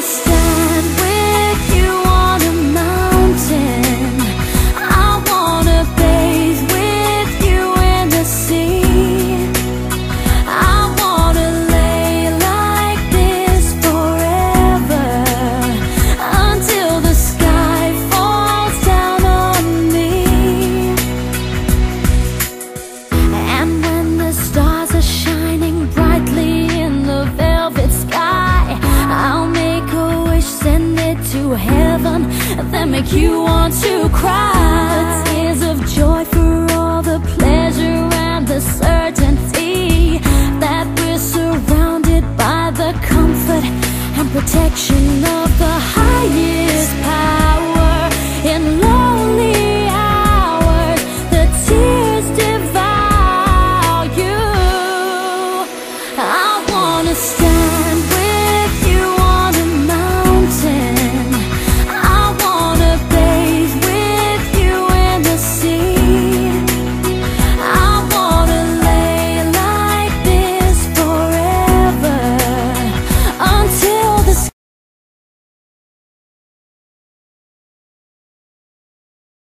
stand with you on a mountain. I wanna bathe with you in the sea. I wanna lay like this forever, until the sky falls down on me. And when the stars are shining brightly in the velvet sky, I'll make a wish, send it to heaven, then make you want to cry. The tears of joy for all the pleasure and the certainty that we're surrounded by the comfort and protection of the highest power.